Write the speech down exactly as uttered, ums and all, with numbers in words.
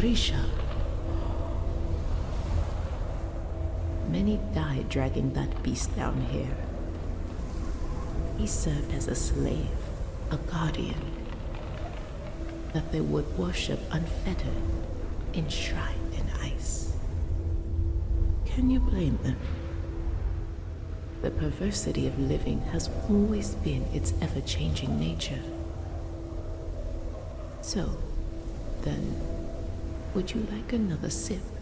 Grisha. Many died dragging that beast down here. He served as a slave, a guardian, that they would worship unfettered, enshrined in ice. Can you blame them? The perversity of living has always been its ever-changing nature. So, then, would you like another sip?